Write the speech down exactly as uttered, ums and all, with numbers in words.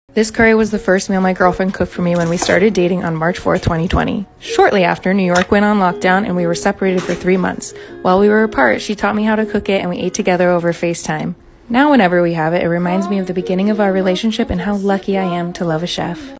This curry was the first meal my girlfriend cooked for me when we started dating on March fourth, twenty twenty. Shortly after, New York went on lockdown and we were separated for three months. While we were apart, she taught me how to cook it and we ate together over FaceTime. Now whenever we have it, it reminds me of the beginning of our relationship and how lucky I am to love a chef.